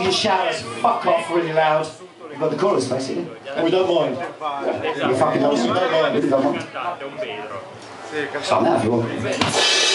you shout as fuck off really loud. You've got the chorus basically. And we don't mind. You fucking don't mind. Really don't mind. Start now if you want.